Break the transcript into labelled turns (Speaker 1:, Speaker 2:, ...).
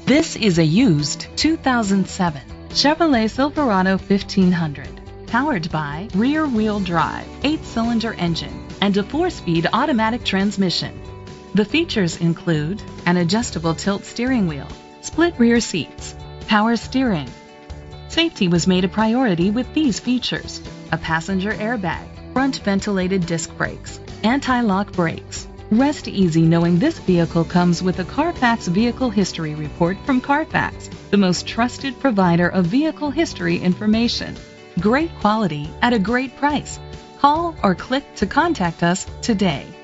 Speaker 1: This is a used 2007 Chevrolet Silverado 1500, powered by rear-wheel drive, 8-cylinder engine, and a 4-speed automatic transmission. The features include an adjustable tilt steering wheel, split rear seats, power steering. Safety was made a priority with these features: a passenger airbag, front ventilated disc brakes, anti-lock brakes. Rest easy knowing this vehicle comes with a Carfax Vehicle History Report from Carfax, the most trusted provider of vehicle history information. Great quality at a great price. Call or click to contact us today.